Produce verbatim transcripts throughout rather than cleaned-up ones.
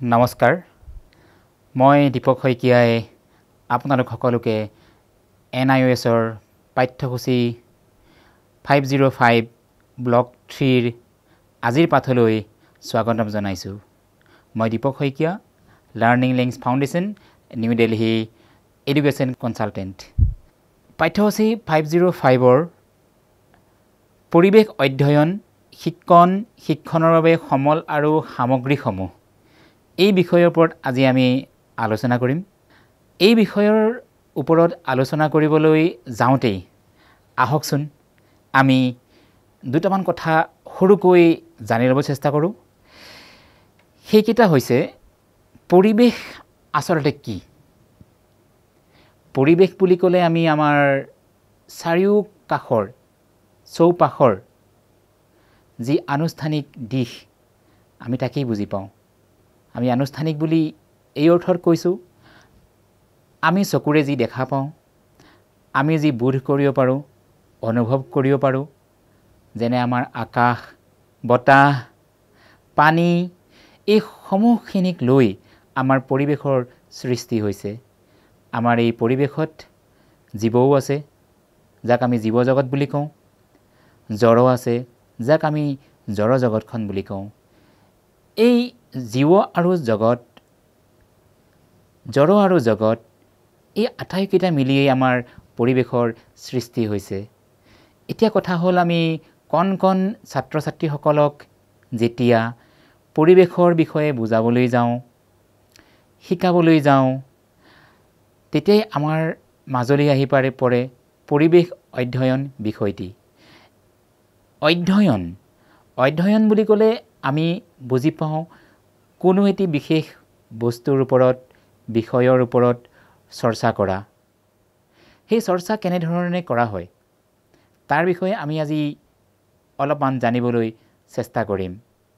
নমস্কাৰ মই দীপক শইকীয়াই আপোনালোক সকলোকে এন আই অ' এছৰ পাঠ্যসূচী ফাইভ জিৰ' ফাইভ ব্লক থ্ৰীৰ আজিৰ পাঠলৈ স্বাগতম জনাইছোঁ। মই Deepak Saikia, learning links foundation, new Delhi education consultant. পাঠ্যসূচী ফাইভ জিৰ' ফাইভৰ পৰিৱেশ অধ্যয়ন, শিক্ষণ শিক্ষণৰ বাবে সমল আৰু সামগ্ৰীসমূহ এই বিষয়ৰ ওপৰত আজি আমি আলোচনা কৰিম। এই বিষয়ৰ ওপৰত আলোচনা কৰিবলৈ যাওঁতেই আহকচোন আমি দুটামান কথা সৰুকৈ জানি ল'ব চেষ্টা কৰোঁ। সেইকেইটা হৈছে পৰিৱেশ আচলতে কি। পৰিৱেশ বুলি ক'লে আমি আমাৰ চাৰিওকাষৰ চৌপাশৰ যি আনুষ্ঠানিক দিশ আমি তাকেই বুজি পাওঁ। আমি আনুষ্ঠানিক বুলি এই অৰ্থত কৈছোঁ, আমি চকুৰে যি দেখা পাওঁ, আমি যি বোধ কৰিব পাৰোঁ, অনুভৱ কৰিব পাৰোঁ, যেনে আমাৰ আকাশ, বতাহ, পানী, এই সমূহখিনিক লৈ আমাৰ পৰিৱেশৰ সৃষ্টি হৈছে। আমাৰ এই পৰিৱেশত জীৱও আছে, যাক আমি জীৱ জগত বুলি কওঁ, জড় আছে, যাক আমি জড় জগতখন বুলি কওঁ। এই জীৱ আৰু জগত, জড় আৰু জগত, এই আটাইকেইটা মিলিয়েই আমাৰ পৰিৱেশৰ সৃষ্টি হৈছে। এতিয়া কথা হ'ল, আমি কণ কণ ছাত্ৰ ছাত্ৰীসকলক যেতিয়া পৰিৱেশৰ বিষয়ে বুজাবলৈ যাওঁ, শিকাবলৈ যাওঁ, তেতিয়াই আমাৰ মাজলৈ আহি পাৰে পৰে পৰিৱেশ অধ্যয়ন বিষয়টি। অধ্যয়ন অধ্যয়ন বুলি ক'লে আমি বুজি পাওঁ কোনো এটি বিশেষ বস্তুৰ ওপৰত, বিষয়ৰ ওপৰত চৰ্চা কৰা। সেই চৰ্চা কেনেধৰণে কৰা হয় তাৰ বিষয়ে আমি আজি অলপমান জানিবলৈ চেষ্টা কৰিম।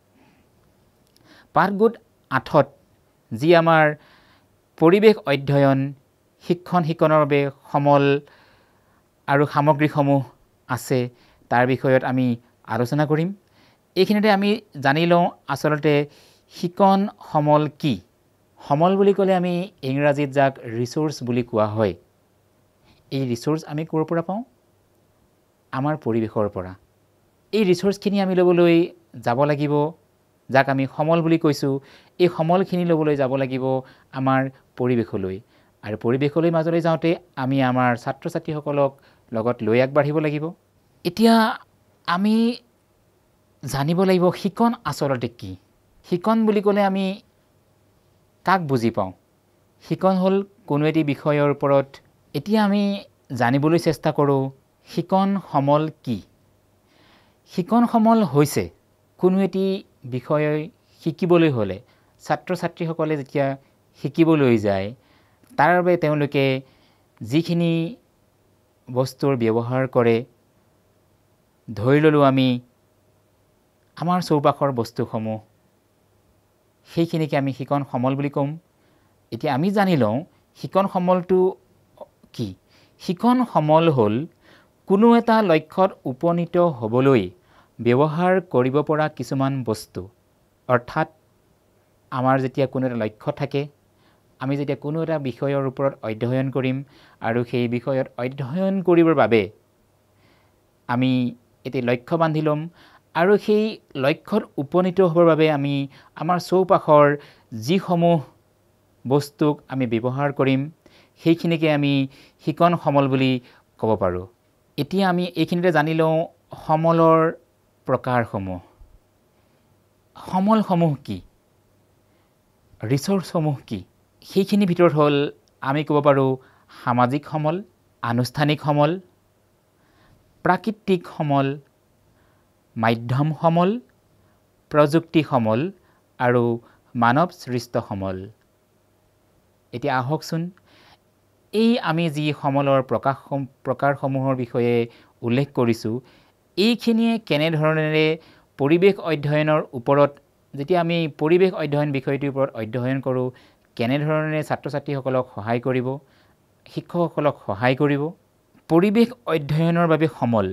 পাঠগোট আঠত যি আমাৰ পৰিৱেশ অধ্যয়ন, শিক্ষণ শিক্ষণৰ বাবে সমল আৰু সামগ্ৰীসমূহ আছে তাৰ বিষয়ত আমি আলোচনা কৰিম। এইখিনিতে আমি জানি লওঁ আচলতে শিকণ সমল কি। সমল বুলি ক'লে আমি ইংৰাজীত যাক ৰিচোৰ্চ বুলি কোৱা হয়। এই ৰিচোৰ্চ আমি ক'ৰ পৰা পাওঁ? আমাৰ পৰিৱেশৰ পৰা। এই ৰিচোৰ্চখিনি আমি ল'বলৈ যাব লাগিব, যাক আমি সমল বুলি কৈছোঁ, এই সমলখিনি ল'বলৈ যাব লাগিব আমাৰ পৰিৱেশলৈ। আৰু পৰিৱেশলৈ মাজলৈ যাওঁতে আমি আমাৰ ছাত্ৰ ছাত্ৰীসকলক লগত লৈ আগবাঢ়িব লাগিব। এতিয়া আমি জানিব লাগিব শিকণ আচলতে কি। শিকণ বুলি ক'লে আমি কাক বুজি পাওঁ? শিকণ হ'ল কোনো এটি বিষয়ৰ ওপৰত। এতিয়া আমি জানিবলৈ চেষ্টা কৰোঁ শিকণ সমল কি। শিকণ সমল হৈছে কোনো এটি বিষয় শিকিবলৈ হ'লে ছাত্ৰ ছাত্ৰীসকলে যেতিয়া শিকিবলৈ যায়, তাৰ বাবে তেওঁলোকে যিখিনি বস্তুৰ ব্যৱহাৰ কৰে, ধৰি ল'লোঁ আমি আমাৰ চৌপাশৰ বস্তুসমূহ, সেইখিনিকে আমি শিকণ সমল বুলি ক'ম। এতিয়া আমি জানি লওঁ শিকণ সমলটো কি। শিকণ সমল হ'ল কোনো এটা লক্ষ্যত উপনীত হ'বলৈ ব্যৱহাৰ কৰিব পৰা কিছুমান বস্তু। অৰ্থাৎ আমাৰ যেতিয়া কোনো এটা লক্ষ্য থাকে, আমি যেতিয়া কোনো এটা বিষয়ৰ ওপৰত অধ্যয়ন কৰিম আৰু সেই বিষয়ত অধ্যয়ন কৰিবৰ বাবে আমি এটি লক্ষ্য বান্ধি ল'ম, আৰু সেই লক্ষ্যত উপনীত হ'বৰ বাবে আমি আমাৰ চৌপাশৰ যিসমূহ বস্তুক আমি ব্যৱহাৰ কৰিম, সেইখিনিকে আমি শিকণ সমল বুলি ক'ব পাৰোঁ। এতিয়া আমি এইখিনিতে জানি লওঁ সমলৰ প্ৰকাৰসমূহ। সমলসমূহ কি, ৰিচোৰ্চসমূহ কি। সেইখিনিৰ ভিতৰত হ'ল আমি ক'ব পাৰোঁ সামাজিক সমল, আনুষ্ঠানিক সমল, প্ৰাকৃতিক সমল, মাধ্যম সমল, প্ৰযুক্তি সমল আৰু মানৱ সৃষ্ট সমল। এতিয়া আহকচোন এই আমি যি সমলৰ প্ৰকাশ প্ৰকাৰসমূহৰ বিষয়ে উল্লেখ কৰিছোঁ, এইখিনিয়ে কেনেধৰণেৰে পৰিৱেশ অধ্যয়নৰ ওপৰত, যেতিয়া আমি পৰিৱেশ অধ্যয়ন বিষয়টোৰ ওপৰত অধ্যয়ন কৰোঁ, কেনেধৰণে ছাত্ৰ ছাত্ৰীসকলক সহায় কৰিব, শিক্ষকসকলক সহায় কৰিব। পৰিৱেশ অধ্যয়নৰ বাবে সমল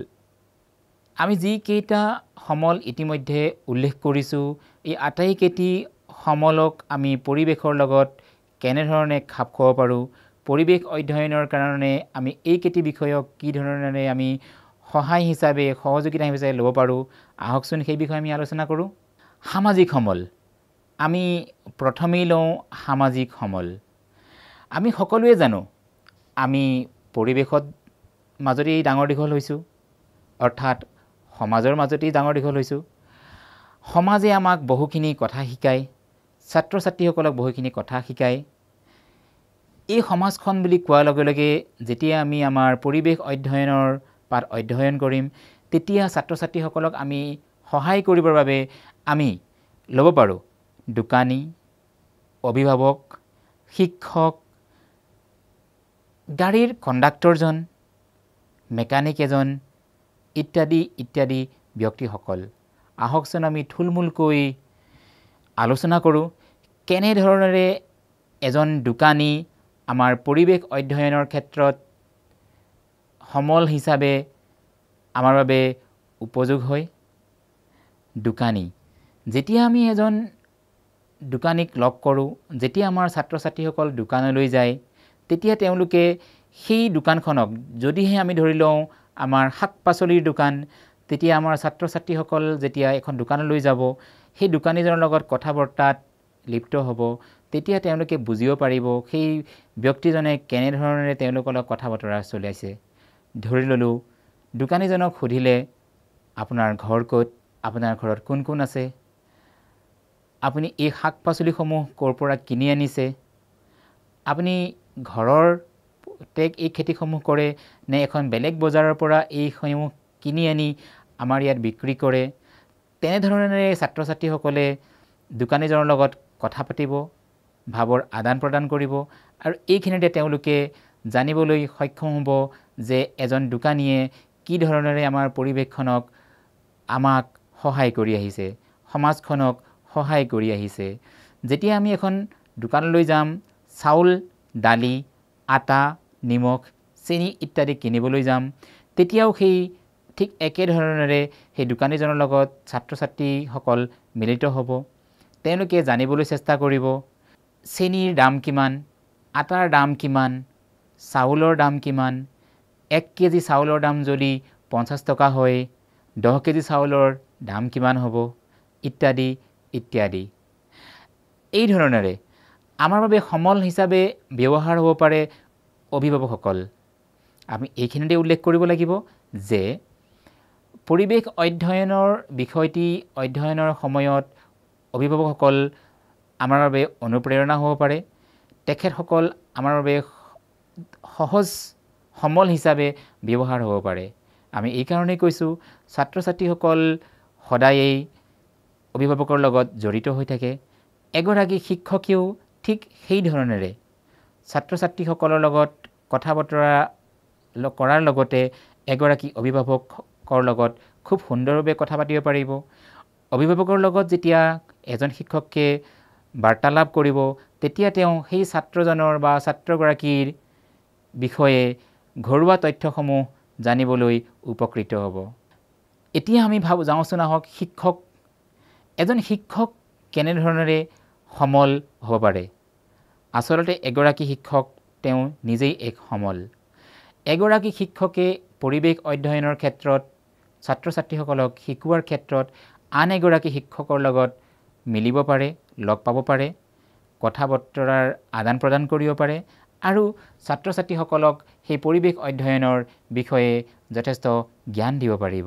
আমি যিকেইটা সমল ইতিমধ্যে উল্লেখ কৰিছোঁ, এই আটাইকেইটি সমলক আমি পৰিৱেশৰ লগত কেনেধৰণে খাপ খুৱাব পাৰোঁ, পৰিৱেশ অধ্যয়নৰ কাৰণে আমি এইকেইটি বিষয়ক কি ধৰণেৰে আমি সহায় হিচাপে সহযোগিতা হিচাপে ল'ব পাৰোঁ, আহকচোন সেই বিষয়ে আমি আলোচনা কৰোঁ। সামাজিক সমল। আমি প্ৰথমেই লওঁ সামাজিক সমল। আমি সকলোৱে জানো আমি পৰিৱেশত মাজতেই ডাঙৰ দীঘল হৈছোঁ, অৰ্থাৎ সমাজৰ মাজতেই ডাঙৰ দীঘল হৈছোঁ। সমাজে আমাক বহুখিনি কথা শিকায়, ছাত্ৰ ছাত্ৰীসকলক বহুখিনি কথা শিকায়। এই সমাজখন বুলি কোৱাৰ লগে লগে যেতিয়া আমি আমাৰ পৰিৱেশ অধ্যয়নৰ পাঠ অধ্যয়ন কৰিম, তেতিয়া ছাত্ৰ ছাত্ৰীসকলক আমি সহায় কৰিবৰ বাবে আমি ল'ব পাৰোঁ দোকানী, অভিভাৱক, শিক্ষক, গাড়ীৰ কণ্ডাক্টৰজন, মেকানিক এজন ইত্যাদি ইত্যাদি ব্যক্তিসকল। আহকচোন আমি থুলমূলকৈ আলোচনা কৰোঁ কেনেধৰণেৰে এজন দোকানী আমাৰ পৰিৱেশ অধ্যয়নৰ ক্ষেত্ৰত সমল হিচাপে আমাৰ বাবে উপযোগ হয়। দোকানী, যেতিয়া আমি এজন দোকানীক লগ কৰোঁ, যেতিয়া আমাৰ ছাত্ৰ ছাত্ৰীসকল দোকানলৈ যায়, তেতিয়া তেওঁলোকে সেই দোকানখনক, যদিহে আমি ধৰি লওঁ আমাৰ শাক পাচলিৰ দোকান, তেতিয়া আমাৰ ছাত্ৰ ছাত্ৰীসকল যেতিয়া এখন দোকানলৈ যাব, সেই দোকানীজনৰ লগত কথা বৰ্তাত লিপ্ত হ'ব, তেতিয়া তেওঁলোকে বুজিব পাৰিব সেই ব্যক্তিজনে কেনেধৰণেৰে তেওঁলোকৰ লগত কথা বতৰা চলাইছে। ধৰি ল'লোঁ দোকানীজনক সুধিলে, আপোনাৰ ঘৰ ক'ত, আপোনাৰ ঘৰত কোন কোন আছে, আপুনি এই শাক পাচলিসমূহ ক'ৰ পৰা কিনি আনিছে, আপুনি ঘৰৰ এই খেতিসমূহ কৰে নে এখন বেলেগ বজাৰৰ পৰা এইসমূহ কিনি আনি আমাৰ ইয়াত বিক্ৰী কৰে। তেনেধৰণেৰে ছাত্ৰ ছাত্ৰীসকলে দোকানীজনৰ লগত কথা পাতিব, ভাৱৰ আদান প্ৰদান কৰিব, আৰু এইখিনিতে তেওঁলোকে জানিবলৈ সক্ষম হ'ব যে এজন দোকানীয়ে কি ধৰণেৰে আমাৰ পৰিৱেশখনক আমাক সহায় কৰি আহিছে, সমাজখনক সহায় কৰি আহিছে। যেতিয়া আমি এখন দোকানলৈ যাম, চাউল, দালি, আটা, নিমখ, চেনি ইত্যাদি কিনিবলৈ যাম, তেতিয়াও সেই ঠিক একেধৰণেৰে সেই দোকানীজনৰ লগত ছাত্ৰ ছাত্ৰীসকল মিলিত হ'ব। তেওঁলোকে জানিবলৈ চেষ্টা কৰিব চেনিৰ দাম কিমান, আটাৰ দাম কিমান, চাউলৰ দাম কিমান, এক কেজি চাউলৰ দাম যদি পঞ্চাছ টকা হয়, দহ কেজি চাউলৰ দাম কিমান হ'ব, ইত্যাদি ইত্যাদি। এই ধৰণেৰে আমাৰ বাবে সমল হিচাপে ব্যৱহাৰ হ'ব পাৰে অভিভাৱকসকল। আমি এইখিনিতে উল্লেখ কৰিব লাগিব যে পৰিৱেশ অধ্যয়নৰ বিষয়টি অধ্যয়নৰ সময়ত অভিভাৱকসকল আমাৰ বাবে অনুপ্ৰেৰণা হ'ব পাৰে। তেখেতসকল আমাৰ বাবে সহজ সমল হিচাপে ব্যৱহাৰ হ'ব পাৰে। আমি এইকাৰণেই কৈছোঁ ছাত্ৰ ছাত্ৰীসকল সদায়েই অভিভাৱকৰ লগত জড়িত হৈ থাকে। এগৰাকী শিক্ষকেও ঠিক সেই ধৰণেৰে ছাত্ৰ ছাত্ৰীসকলৰ লগত কথা বতৰা কৰাৰ লগতে এগৰাকী অভিভাৱকৰ লগত খুব সুন্দৰভাৱে কথা পাতিব পাৰিব। অভিভাৱকৰ লগত যেতিয়া এজন শিক্ষকে বাৰ্তালাপ কৰিব, তেতিয়া তেওঁ সেই ছাত্ৰজনৰ বা ছাত্ৰগৰাকীৰ বিষয়ে ঘৰুৱা তথ্যসমূহ জানিবলৈ উপকৃত হ'ব। এতিয়া আমি ভাবো যাওঁচোন আহক শিক্ষক, এজন শিক্ষক কেনেধৰণেৰে সমল হ'ব পাৰে। আচলতে এগৰাকী শিক্ষক তেওঁ নিজেই এক সমল। এগৰাকী শিক্ষকে পৰিৱেশ অধ্যয়নৰ ক্ষেত্ৰত ছাত্ৰ ছাত্ৰীসকলক শিকোৱাৰ ক্ষেত্ৰত আন এগৰাকী শিক্ষকৰ লগত মিলিব পাৰে, লগ পাব পাৰে, কথা বতৰাৰ আদান প্ৰদান কৰিব পাৰে, আৰু ছাত্ৰ ছাত্ৰীসকলক সেই পৰিৱেশ অধ্যয়নৰ বিষয়ে যথেষ্ট জ্ঞান দিব পাৰিব।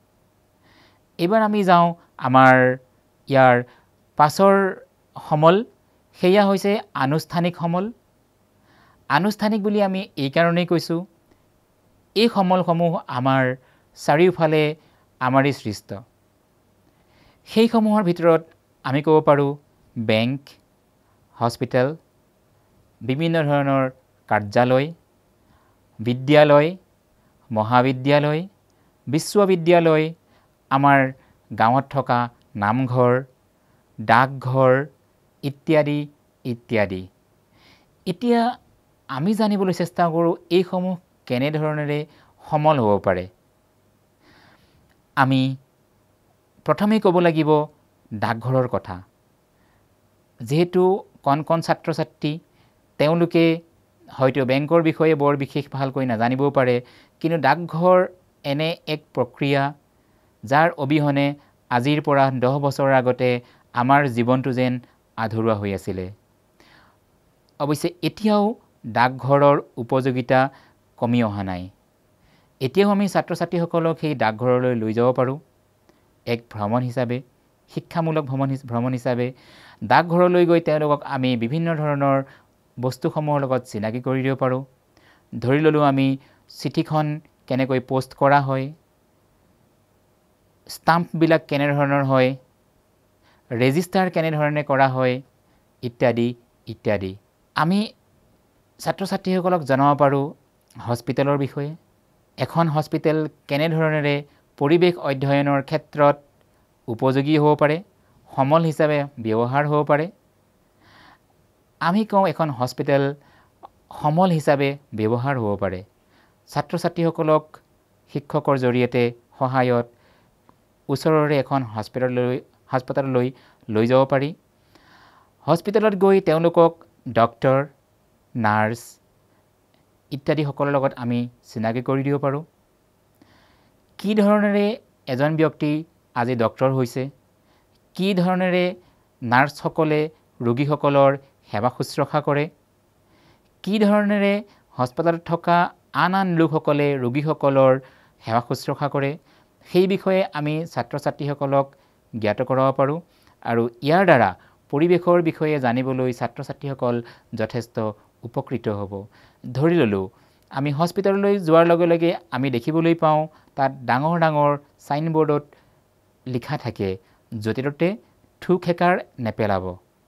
এইবাৰ আমি যাওঁ আমাৰ ইয়াৰ পাছৰ সমল, সেয়া হৈছে আনুষ্ঠানিক সমল। আনুষ্ঠানিক বুলি আমি এইকাৰণেই কৈছোঁ, এই সমলসমূহ আমাৰ চাৰিওফালে আমাৰেই সৃষ্ট। সেইসমূহৰ ভিতৰত আমি ক'ব পাৰোঁ বেংক, হস্পিটেল, বিভিন্ন ধৰণৰ কাৰ্যালয়, বিদ্যালয়, মহাবিদ্যালয়, বিশ্ববিদ্যালয়, আমাৰ গাঁৱত থকা নামঘৰ, ডাকঘৰ ইত্যাদি ইত্যাদি। এতিয়া আমি জানিবলৈ চেষ্টা কৰোঁ এইসমূহ কেনেধৰণেৰে সমল হ'ব পাৰে। আমি প্ৰথমেই ক'ব লাগিব ডাকঘৰৰ কথা। যেহেতু কণ কণ ছাত্ৰ ছাত্ৰী তেওঁলোকে হয়তো বেংকৰ বিষয়ে বৰ বিশেষ ভালকৈ নাজানিবও পাৰে, কিন্তু ডাকঘৰ এনে এক প্ৰক্ৰিয়া যাৰ অবিহনে আজিৰ পৰা দহ বছৰৰ আগতে আমাৰ জীৱনটো যেন আধৰুৱা হৈ আছিলে। অৱশ্যে এতিয়াও ডাকঘৰৰ উপযোগিতা কমি অহা নাই। এতিয়াও আমি ছাত্ৰ ছাত্ৰীসকলক সেই ডাকঘৰলৈ লৈ যাব পাৰোঁ এক ভ্ৰমণ হিচাপে, শিক্ষামূলক ভ্ৰমণ ভ্ৰমণ হিচাপে। ডাকঘৰলৈ গৈ তেওঁলোকক আমি বিভিন্ন ধৰণৰ বস্তুসমূহৰ লগত চিনাকি কৰি দিব পাৰোঁ। ধৰি ল'লোঁ আমি চিঠিখন কেনেকৈ পোষ্ট কৰা হয়, ষ্টাম্পবিলাক কেনেধৰণৰ হয়, ৰেজিষ্টাৰ কেনেধৰণে কৰা হয় ইত্যাদি ইত্যাদি। আমি ছাত্ৰ ছাত্ৰীসকলক জনাব পাৰোঁ হস্পিটেলৰ বিষয়ে। এখন হস্পিটেল কেনেধৰণেৰে পৰিৱেশ অধ্যয়নৰ ক্ষেত্ৰত উপযোগী হ'ব পাৰে, সমল হিচাপে ব্যৱহাৰ হ'ব পাৰে। আমি কওঁ এখন হস্পিটেল সমল হিচাপে ব্যৱহাৰ হ'ব পাৰে। ছাত্ৰ ছাত্ৰীসকলক শিক্ষকৰ জৰিয়তে সহায়ত ওচৰৰে এখন হস্পিটেললৈ হাস্পতাললৈ লৈ যাব পাৰি। হস্পিটেলত গৈ তেওঁলোকক ডক্টৰ, নাৰ্ছ ইত্যাদিসকলৰ লগত আমি চিনাকি কৰি দিব পাৰোঁ। কি ধৰণেৰে এজন ব্যক্তি আজি ডক্টৰ হৈছে, কি ধৰণেৰে নাৰ্ছসকলে ৰোগীসকলৰ সেৱা শুশ্ৰূষা কৰে, কি ধৰণেৰে হস্পিটেলত থকা আন আন লোকসকলে ৰোগীসকলৰ সেৱা শুশ্ৰূষা কৰে, সেই বিষয়ে আমি ছাত্ৰ ছাত্ৰীসকলক জ্ঞাত কৰাব পাৰোঁ। আৰু ইয়াৰ দ্বাৰা পৰিৱেশৰ বিষয়ে জানিবলৈ ছাত্ৰ ছাত্ৰীসকল যথেষ্ট উপকৃত হ'ব। ধৰি ল'লোঁ আমি হস্পিটেললৈ যোৱাৰ লগে লগে আমি দেখিবলৈ পাওঁ তাত ডাঙৰ ডাঙৰ ছাইনবোৰ্ডত লিখা থাকে য'তে ত'তে থু খেকাৰ নেপেলাব,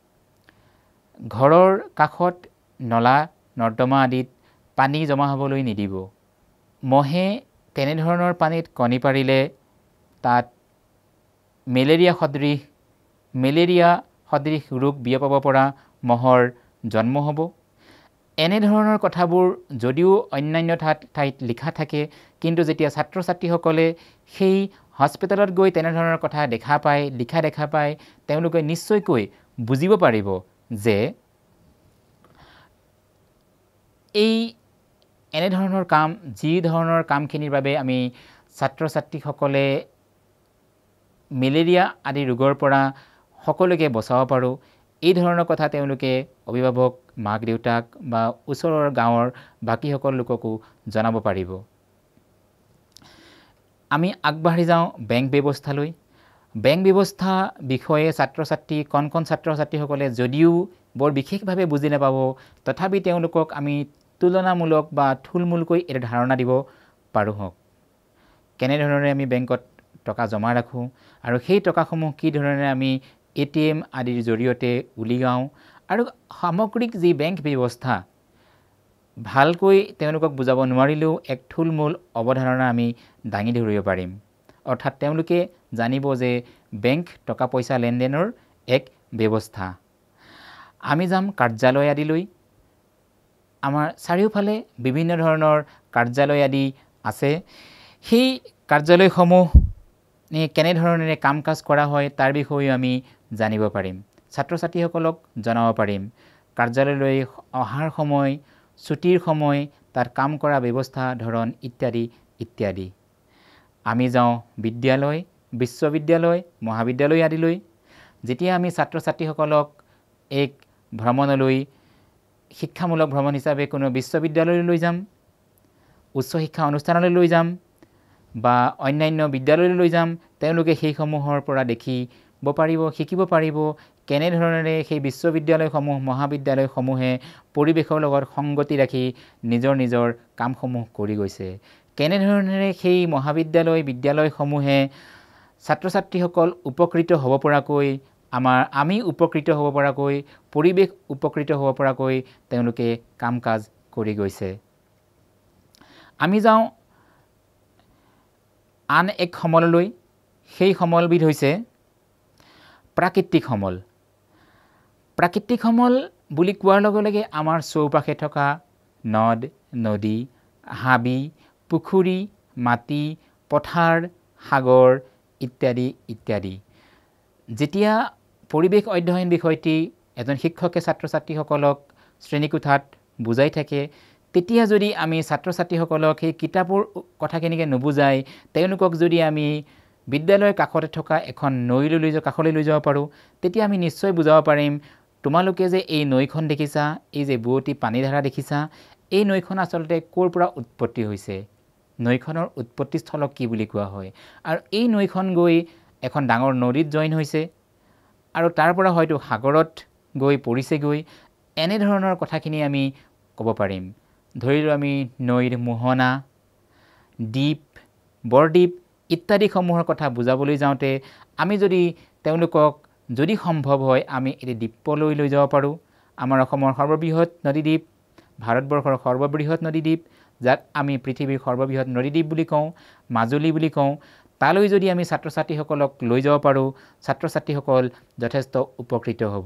ঘৰৰ কাষত নলা নৰ্দমা আদিত পানী জমা হ'বলৈ নিদিব, মহে তেনেধৰণৰ পানীত কণী পাৰিলে তাত মেলেৰিয়া সদৃশ মেলেৰিয়া সদৃশ ৰোগ বিয়পাব পৰা মহৰ জন্ম হ'ব। এনেধৰণৰ কথাবোৰ যদিও অন্যান্য ঠাইত ঠাইত লিখা থাকে, কিন্তু যেতিয়া ছাত্ৰ ছাত্ৰীসকলে সেই হস্পিটেলত গৈ তেনেধৰণৰ কথা দেখা পায়, লিখা দেখা পায়, তেওঁলোকে নিশ্চয়কৈ বুজিব পাৰিব যে এই এনেধৰণৰ কাম, যি ধৰণৰ কামখিনিৰ বাবে আমি ছাত্ৰ ছাত্ৰীসকলে মেলেৰিয়া আদি ৰোগৰ পৰা সকলোকে বচাব পাৰোঁ, এই ধৰণৰ কথা তেওঁলোকে অভিভাৱক, মাক দেউতাক বা ওচৰৰ গাঁৱৰ বাকীসকল লোককো জনাব পাৰিব। আমি আগবাঢ়ি যাওঁ বেংক ব্যৱস্থালৈ। বেংক ব্যৱস্থা বিষয়ে ছাত্ৰ ছাত্ৰী কণ কণ ছাত্ৰ ছাত্ৰীসকলে যদিও বৰ বিশেষভাৱে বুজি নাপাব, তথাপি তেওঁলোকক আমি তুলনামূলক বা থুলমূলকৈ এটা ধাৰণা দিব পাৰোঁ হওক। কেনেধৰণে আমি বেংকত টকা জমা ৰাখোঁ আৰু সেই টকাসমূহ কি ধৰণে আমি এ টি এম আদিৰ জৰিয়তে উলিয়াওঁ, আৰু সামগ্ৰিক যি বেংক ব্যৱস্থা ভালকৈ তেওঁলোকক বুজাব নোৱাৰিলেও এক থুলমূল অৱধাৰণা আমি দাঙি ধৰিব পাৰিম। অৰ্থাৎ তেওঁলোকে জানিব যে বেংক টকা পইচা লেনদেনৰ এক ব্যৱস্থা। আমি যাম কাৰ্যালয় আদিলৈ। আমাৰ চাৰিওফালে বিভিন্ন ধৰণৰ কাৰ্যালয় আদি আছে। সেই কাৰ্যালয়সমূহ কেনেধৰণেৰে কাম কাজ কৰা হয় তাৰ বিষয়েও আমি জানিব পাৰিম, ছাত্ৰ ছাত্ৰীসকলক জনাব পাৰিম। কাৰ্যালয়লৈ অহাৰ সময়, ছুটিৰ সময়, তাত কাম কৰা ব্যৱস্থা ধৰণ ইত্যাদি ইত্যাদি। আমি যাওঁ বিদ্যালয়, বিশ্ববিদ্যালয়, মহাবিদ্যালয় আদিলৈ। যেতিয়া আমি ছাত্ৰ ছাত্ৰীসকলক এক ভ্ৰমণলৈ, শিক্ষামূলক ভ্ৰমণ হিচাপে কোনো বিশ্ববিদ্যালয়লৈ লৈ যাম, উচ্চ শিক্ষা অনুষ্ঠানলৈ লৈ যাম বা অন্যান্য বিদ্যালয়লৈ লৈ যাম, তেওঁলোকে সেইসমূহৰ পৰা দেখিব পাৰিব, শিকিব পাৰিব কেনেধৰণেৰে সেই বিশ্ববিদ্যালয়সমূহ, মহাবিদ্যালয়সমূহে পৰিৱেশৰ লগত সংগতি ৰাখি নিজৰ নিজৰ কামসমূহ কৰি গৈছে, কেনেধৰণেৰে সেই মহাবিদ্যালয় বিদ্যালয়সমূহে ছাত্ৰ ছাত্ৰীসকল উপকৃত হ'ব পৰাকৈ, আমাৰ আমি উপকৃত হ'ব পৰাকৈ, পৰিৱেশ উপকৃত হ'ব পৰাকৈ তেওঁলোকে কাম কাজ কৰি গৈছে। আমি যাওঁ আন এক সমললৈ। সেই সমলবিধ হৈছে প্ৰাকৃতিক সমল। প্ৰাকৃতিক সমল বুলি কোৱাৰ লগে লগে আমাৰ চৌপাশে থকা নদ নদী, হাবি, পুখুৰী, মাটি, পথাৰ, সাগৰ ইত্যাদি ইত্যাদি। যেতিয়া পৰিৱেশ অধ্যয়ন বিষয়টি এজন শিক্ষকে ছাত্ৰ ছাত্ৰীসকলক শ্ৰেণীকোঠাত বুজাই থাকে তেতিয়া যদি আমি ছাত্ৰ ছাত্ৰীসকলক সেই কিতাপৰ কথাখিনিকে নুবুজাই তেওঁলোকক যদি আমি বিদ্যালয়ৰ কাষতে থকা এখন নৈলৈ লৈ যাওঁ কাষলৈ লৈ যাব পাৰোঁ তেতিয়া আমি নিশ্চয় বুজাব পাৰিম তোমালোকে যে এই নৈখন দেখিছা এই যে বুৱতী পানীধাৰা দেখিছা এই নৈখন আচলতে ক'ৰ পৰা উৎপত্তি হৈছে নৈখনৰ উৎপত্তিস্থলক কি বুলি কোৱা হয় আৰু এই নৈখন গৈ এখন ডাঙৰ নদীত জইন হৈছে আৰু তাৰ পৰা হয়তো সাগৰত গৈ পৰিছে গৈ এনে ধৰণৰ কথাখিনি আমি ক'ব পাৰিম ধৰিলো আমি নৈৰ মোহনা দ্বীপ বৰদ্বীপ ইত্যাদিসমূহৰ কথা বুজাবলৈ যাওঁতে আমি যদি তেওঁলোকক যদি সম্ভৱ হয় আমি এই দ্বীপলৈ লৈ যাব পাৰোঁ আমাৰ অসমৰ সৰ্ববৃহৎ নদীদ্বীপ ভাৰতবৰ্ষৰ সৰ্ববৃহৎ নদীদ্বীপ যাক আমি পৃথিৱীৰ সৰ্ববৃহৎ নদীদ্বীপ বুলি কওঁ মাজুলী বুলি কওঁ তালৈ যদি আমি ছাত্ৰ ছাত্ৰীসকলক লৈ যাব পাৰোঁ ছাত্ৰ ছাত্ৰীসকল যথেষ্ট উপকৃত হ'ব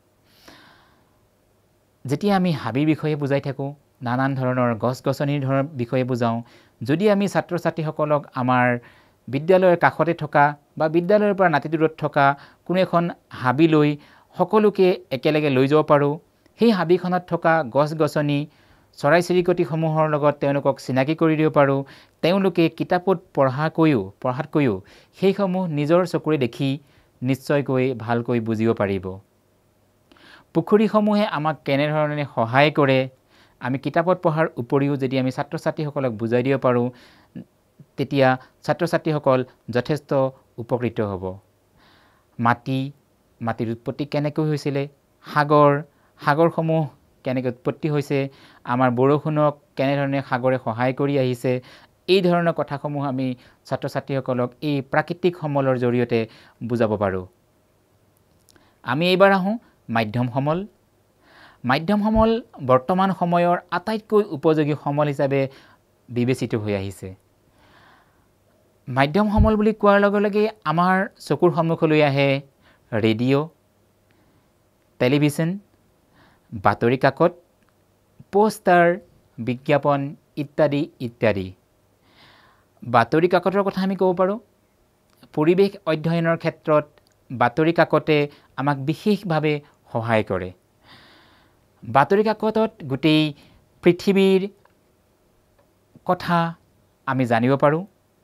যেতিয়া আমি হাবিৰ বিষয়ে বুজাই থাকোঁ নানান ধৰণৰ গছ গছনিৰ ধৰণৰ বিষয়ে বুজাওঁ যদি আমি ছাত্ৰ ছাত্ৰীসকলক আমাৰ বিদ্যালয়ৰ কাষতে থকা বা বিদ্যালয়ৰ পৰা নাতি দূৰত থকা কোনো এখন হাবিলৈ সকলোকে একেলগে লৈ যাব পাৰোঁ সেই হাবিখনত থকা গছ গছনি চৰাই চিৰিকটিসমূহৰ লগত তেওঁলোকক চিনাকি কৰি দিব পাৰোঁ তেওঁলোকে কিতাপত পঢ়াকৈও পঢ়াতকৈও সেইসমূহ নিজৰ চকুৰে দেখি নিশ্চয়কৈ ভালকৈ বুজিব পাৰিব পুখুৰীসমূহে আমাক কেনেধৰণে সহায় কৰে আমি কিতাপত পঢ়াৰ উপৰিও যদি আমি ছাত্ৰ ছাত্ৰীসকলক বুজাই দিব পাৰোঁ তেতিয়া ছাত্ৰ ছাত্ৰীসকল যথেষ্ট উপকৃত হ'ব মাটি মাটিৰ উৎপত্তি কেনেকৈ হৈছিলে সাগৰ সাগৰসমূহ কেনেকৈ উৎপত্তি হৈছে আমাৰ বৰষুণক কেনেধৰণে সাগৰে সহায় কৰি আহিছে এই ধৰণৰ কথাসমূহ আমি ছাত্ৰ ছাত্ৰীসকলক এই প্ৰাকৃতিক সমলৰ জৰিয়তে বুজাব পাৰোঁ আমি এইবাৰ আহোঁ মাধ্যম সমল মাধ্যম সমল বৰ্তমান সময়ৰ আটাইতকৈ উপযোগী সমল হিচাপে বিবেচিত হৈ আহিছে মাধ্যম সমল বুলি কোৱাৰ লগে লগে আমাৰ চকুৰ সন্মুখলৈ আহে ৰেডিঅ' টেলিভিছন বাতৰি কাকত পোষ্টাৰ বিজ্ঞাপন ইত্যাদি ইত্যাদি বাতৰি কাকতৰ কথা আমি ক'ব পাৰোঁ পৰিৱেশ অধ্যয়নৰ ক্ষেত্ৰত বাতৰি কাকতে আমাক বিশেষভাৱে সহায় কৰে বাতৰি কাকতত গোটেই পৃথিৱীৰ কথা আমি জানিব পাৰোঁ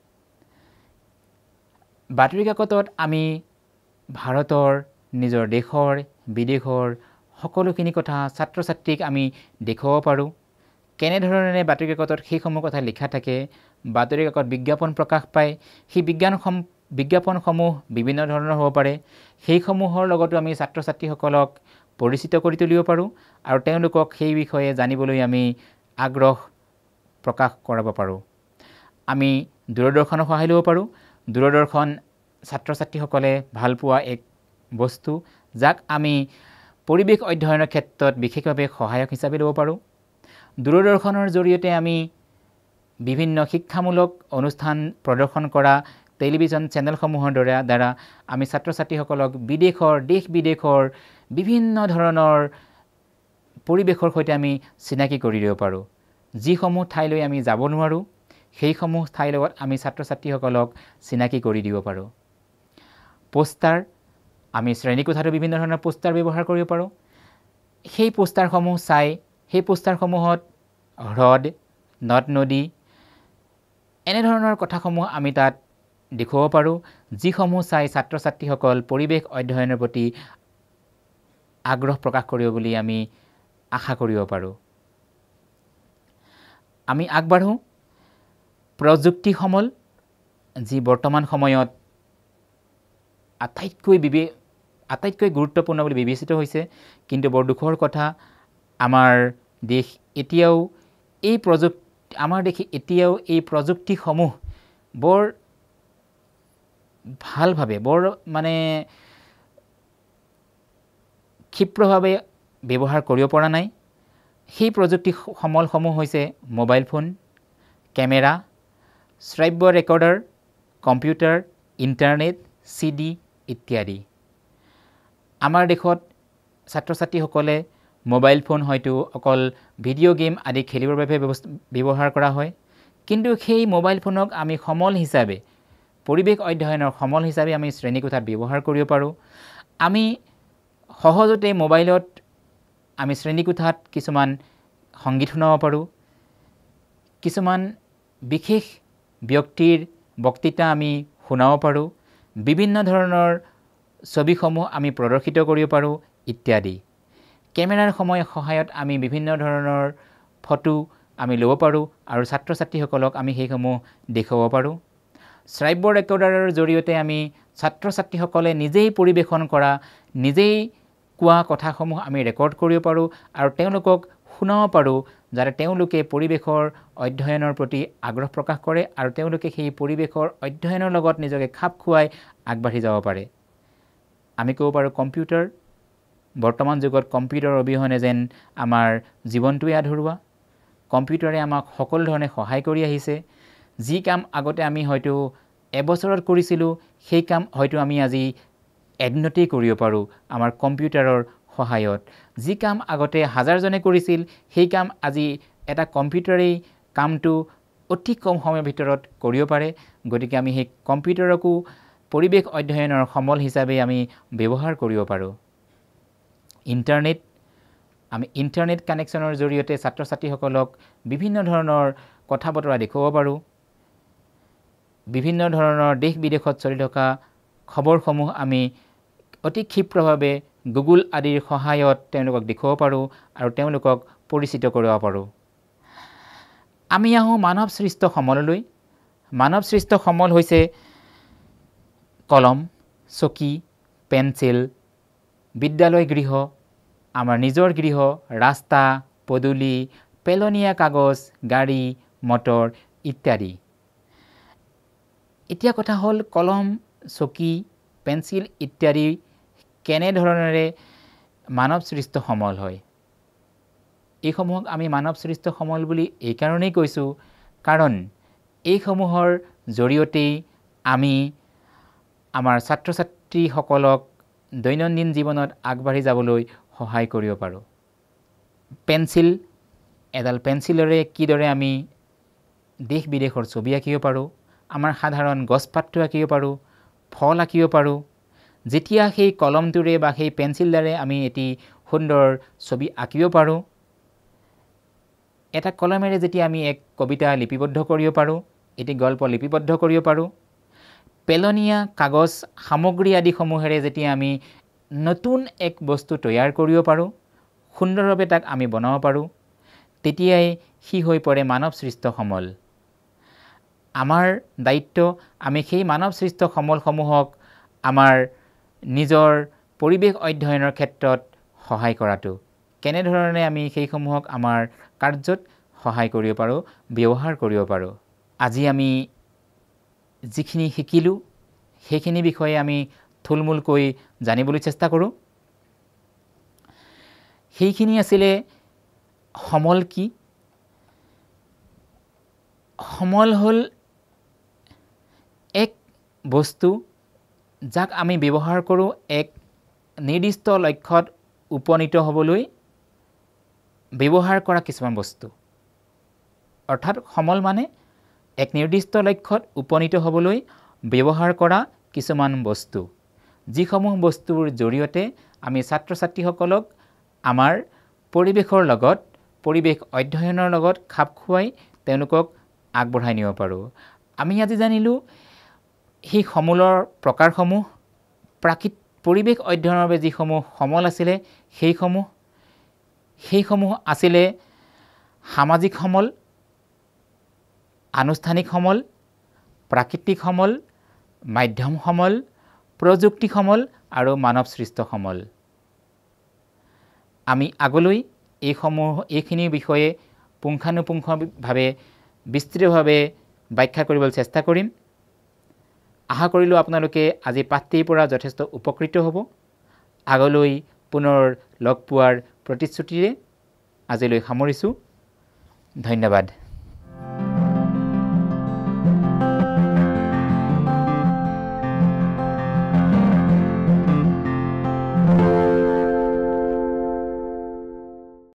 বাতৰি কাকতত আমি ভাৰতৰ নিজৰ দেশৰ বিদেশৰ সকলোখিনি কথা ছাত্ৰ ছাত্ৰীক আমি দেখুৱাব পাৰোঁ কেনেধৰণে বাতৰি কাকতত সেইসমূহ কথা লিখা থাকে বাতৰি কাকত বিজ্ঞাপন প্ৰকাশ পায় সেই বিজ্ঞান বিজ্ঞাপনসমূহ বিভিন্ন ধৰণৰ হ'ব পাৰে সেইসমূহৰ লগতো আমি ছাত্ৰ ছাত্ৰীসকলক পৰিচিত কৰি তুলিব পাৰোঁ আৰু তেওঁলোকক সেই বিষয়ে জানিবলৈ আমি আগ্ৰহ প্ৰকাশ কৰাব পাৰোঁ আমি দূৰদৰ্শনৰ সহায় ল'ব পাৰোঁ দূৰদৰ্শন ছাত্ৰ ছাত্ৰীসকলে ভাল পোৱা এক বস্তু যাক আমি পৰিৱেশ অধ্যয়নৰ ক্ষেত্ৰত বিশেষভাৱে সহায়ক হিচাপে ল'ব পাৰোঁ দূৰদৰ্শনৰ জৰিয়তে আমি বিভিন্ন শিক্ষামূলক অনুষ্ঠান প্ৰদৰ্শন কৰা টেলিভিছন চেনেলসমূহৰ দ্বাৰা দ্বাৰা আমি ছাত্ৰ ছাত্ৰীসকলক বিদেশৰ দেশ বিদেশৰ বিভিন্ন ধৰণৰ পৰিৱেশৰ সৈতে আমি চিনাকি কৰি দিব পাৰোঁ যিসমূহ ঠাইলৈ আমি যাব নোৱাৰোঁ সেইসমূহ ঠাইৰ লগত আমি ছাত্ৰ ছাত্ৰীসকলক চিনাকি কৰি দিব পাৰোঁ পোষ্টাৰ আমি শ্ৰেণীকোঠাতো বিভিন্ন ধৰণৰ পোষ্টাৰ ব্যৱহাৰ কৰিব পাৰোঁ সেই পোষ্টাৰসমূহ চাই সেই পোষ্টাৰসমূহত হ্ৰদ নদ নদী এনেধৰণৰ কথাসমূহ আমি তাত দেখুৱাব পাৰোঁ যিসমূহ চাই ছাত্ৰ ছাত্ৰীসকল পৰিৱেশ অধ্যয়নৰ প্ৰতি আগ্ৰহ প্ৰকাশ কৰিব বুলি আমি আশা কৰিব পাৰোঁ আমি আগবাঢ়োঁ প্ৰযুক্তি সমল যি বৰ্তমান সময়ত আটাইতকৈ বিবে আটাইতকৈ গুৰুত্বপূৰ্ণ বুলি বিবেচিত হৈছে কিন্তু বৰ দুখৰ কথা আমাৰ দেশ এতিয়াও এই প্ৰযুক্তি আমাৰ দেশে এতিয়াও এই প্ৰযুক্তিসমূহ বৰ ভালভাৱে বৰ মানে ক্ষিপ্ৰভাৱে ব্যৱহাৰ কৰিব পৰা নাই সেই প্ৰযুক্তি সমলসমূহ হৈছে মোবাইল ফোন কেমেৰা শ্ৰাব্য recorder computer internet C D ইত্যাদি আমাৰ দেশত ছাত্ৰ ছাত্ৰীসকলে মোবাইল ফোন হয়তো অকল ভিডিঅ' গেম আদি খেলিবৰ বাবে ব্যৱহাৰ কৰা হয় কিন্তু সেই মোবাইল ফোনক আমি সমল হিচাপে পৰিৱেশ অধ্যয়নৰ সমল হিচাপে আমি শ্ৰেণীকোঠাত ব্যৱহাৰ কৰিব পাৰোঁ আমি সহজতে মোবাইলত আমি শ্ৰেণীকোঠাত কিছুমান সংগীত শুনাব পাৰোঁ, কিছুমান বিশেষ ব্যক্তিৰ বক্তৃতা আমি শুনাব পাৰোঁ, বিভিন্ন ধৰণৰ ছবিসমূহ আমি প্ৰদৰ্শিত কৰিব পাৰোঁ ইত্যাদি। কেমেৰাৰ সময় সহায়ত আমি বিভিন্ন ধৰণৰ ফটো আমি ল'ব পাৰোঁ আৰু ছাত্ৰ ছাত্ৰীসকলক আমি সেইসমূহ দেখুৱাব পাৰোঁ। শ্ৰাব্য ৰেকৰ্ডাৰৰ জৰিয়তে আমি ছাত্ৰ ছাত্ৰীসকলে নিজেই পৰিৱেশন কৰা, নিজেই কোৱা কথাসমূহ আমি ৰেকৰ্ড কৰিব পাৰোঁ আৰু তেওঁলোকক শুনাব পাৰোঁ, যাতে তেওঁলোকে পৰিৱেশৰ অধ্যয়নৰ প্ৰতি আগ্ৰহ প্ৰকাশ কৰে আৰু তেওঁলোকে সেই পৰিৱেশৰ অধ্যয়নৰ লগত নিজকে খাপ খুৱাই আগবাঢ়ি যাব পাৰে। আমি ক'ব পাৰোঁ কম্পিউটাৰ, বৰ্তমান যুগত কম্পিউটাৰ অবিহনে যেন আমাৰ জীৱনটোৱে আধৰুৱা। কম্পিউটাৰে আমাক সকলো ধৰণে সহায় কৰি আহিছে। যি কাম আগতে আমি হয়তো এবছৰত কৰিছিলোঁ, সেই কাম হয়তো আমি আজি এদিনতেই কৰিব পাৰোঁ আমাৰ কম্পিউটাৰৰ সহায়ত। যি কাম আগতে হাজাৰজনে কৰিছিল, সেই কাম আজি এটা কম্পিউটাৰেই কামটো অতি কম সময়ৰ ভিতৰত কৰিব পাৰে। গতিকে আমি সেই কম্পিউটাৰকো পৰিৱেশ অধ্যয়নৰ সমল হিচাপে আমি ব্যৱহাৰ কৰিব পাৰোঁ। ইণ্টাৰনেট, আমি ইণ্টাৰনেট কানেকশ্যনৰ জৰিয়তে ছাত্ৰ ছাত্ৰীসকলক বিভিন্ন ধৰণৰ কথা বতৰা দেখুৱাব পাৰোঁ। বিভিন্ন ধৰণৰ দেশ বিদেশত চলি থকা খবৰসমূহ আমি অতি ক্ষিপ্ৰভাৱে গুগল আদিৰ সহায়ত তেওঁলোকক দেখুৱাব পাৰোঁ আৰু তেওঁলোকক পৰিচিত কৰাব পাৰোঁ। আমি আহোঁ মানৱ সৃষ্ট সমললৈ। মানৱ সৃষ্ট সমল হৈছে কলম, চকী, পেঞ্চিল, বিদ্যালয় গৃহ, আমাৰ নিজৰ গৃহ, ৰাস্তা, পদূলি, পেলনীয়া কাগজ, গাড়ী, মটৰ ইত্যাদি। এতিয়া কথা হ'ল কলম, চকী, পেঞ্চিল ইত্যাদি কেনেধৰণেৰে মানৱ সৃষ্ট সমল হয়। এইসমূহক আমি মানৱ সৃষ্ট সমল বুলি এইকাৰণেই কৈছোঁ, কাৰণ এইসমূহৰ জৰিয়তেই আমি আমাৰ ছাত্ৰ ছাত্ৰীসকলক দৈনন্দিন জীৱনত আগবাঢ়ি যাবলৈ সহায় কৰিব পাৰোঁ। পেঞ্চিল, এডাল পেঞ্চিলেৰে কিদৰে আমি দেশ বিদেশৰ ছবি আঁকিব পাৰোঁ, আমাৰ সাধাৰণ গছপাতটো আঁকিব পাৰোঁ, ফল আঁকিব পাৰোঁ। যেতিয়া সেই কলমটোৰে বা সেই পেঞ্চিলদাৰে আমি এটি সুন্দৰ ছবি আঁকিব পাৰোঁ, এটা কলমেৰে যেতিয়া আমি এক কবিতা লিপিবদ্ধ কৰিব পাৰোঁ, এটি গল্প লিপিবদ্ধ কৰিব পাৰোঁ, পেলনীয়া কাগজ সামগ্ৰী আদিসমূহেৰে যেতিয়া আমি নতুন এক বস্তু তৈয়াৰ কৰিব পাৰোঁ, সুন্দৰভাৱে তাক আমি বনাব পাৰোঁ, তেতিয়াই সি হৈ পৰে মানৱ সৃষ্ট সমল। আমাৰ দায়িত্ব আমি সেই মানৱ সৃষ্ট সমলসমূহক আমাৰ নিজৰ পৰিৱেশ অধ্যয়নৰ ক্ষেত্ৰত সহায় কৰাটো। কেনেধৰণে আমি সেইসমূহক আমাৰ কাৰ্যত সহায় কৰিব পাৰোঁ, ব্যৱহাৰ কৰিব পাৰোঁ। আজি আমি যিখিনি শিকিলোঁ, সেইখিনি বিষয়ে আমি থুলমূলকৈ জানিবলৈ চেষ্টা কৰোঁ। সেইখিনি আছিলে সমল কি? সমল হ'ল এক বস্তু যাক আমি ব্যৱহাৰ কৰোঁ এক নিৰ্দিষ্ট লক্ষ্যত উপনীত হ'বলৈ ব্যৱহাৰ কৰা কিছুমান বস্তু। অৰ্থাৎ সমল মানে এক নিৰ্দিষ্ট লক্ষ্যত উপনীত হ'বলৈ ব্যৱহাৰ কৰা কিছুমান বস্তু, যিসমূহ বস্তুৰ জৰিয়তে আমি ছাত্ৰ ছাত্ৰীসকলক আমাৰ পৰিৱেশৰ লগত, পৰিৱেশ অধ্যয়নৰ লগত খাপ খুৱাই তেওঁলোকক আগবঢ়াই নিব পাৰোঁ। আমি আজি জানিলোঁ সেই সমলৰ প্ৰকাৰসমূহ, প্ৰাকৃত পৰিৱেশ অধ্যয়নৰ বাবে যিসমূহ সমল আছিলে, সেইসমূহ সেইসমূহ আছিলে সামাজিক সমল, আনুষ্ঠানিক সমল, প্ৰাকৃতিক সমল, মাধ্যম সমল, প্ৰযুক্তি সমল আৰু মানৱ সৃষ্ট সমল। আমি আগলৈ এইসমূহ এইখিনিৰ বিষয়ে পুংখানুপুংখভাৱে বিস্তৃতভাৱে ব্যাখ্যা কৰিবলৈ চেষ্টা কৰিম। আশা কৰিলোঁ আপোনালোকে আজি পাঠটিৰ পৰা যথেষ্ট উপকৃত হ'ব। আগলৈ পুনৰ লগ পোৱাৰ প্ৰতিশ্ৰুতিৰে আজিলৈ সামৰিছোঁ। ধন্যবাদ।